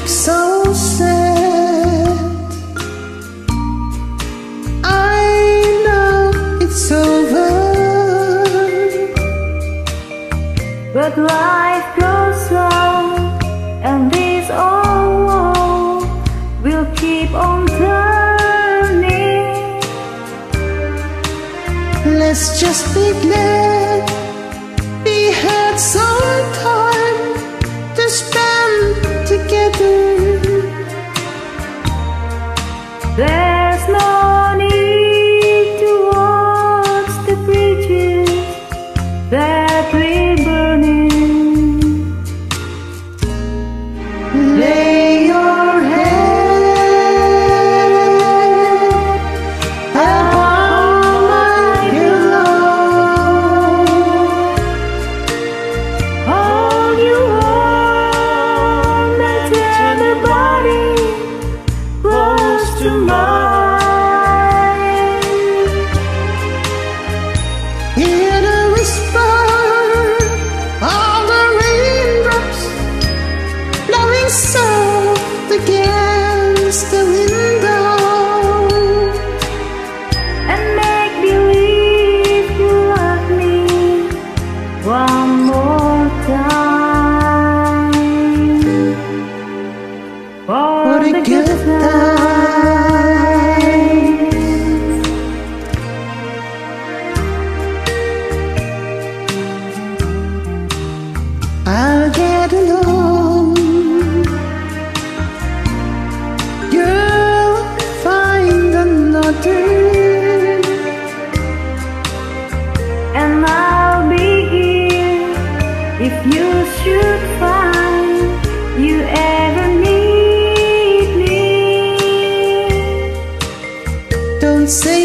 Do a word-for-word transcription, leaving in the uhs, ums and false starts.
so sad. I know it's over, but life goes on, and this old world will keep on turning. Let's just be glad we had some time to spend together. There's no need to watch the bridges that we're burning. Lay your head upon my pillow. Hold you warm and tender body close to mine. Hear the whisper of the raindrops blowing soft against the window, And make believe you love me one more time. For for the good times. I'll get along, you'll find another, And I'll be here if you should find you ever need me. don't say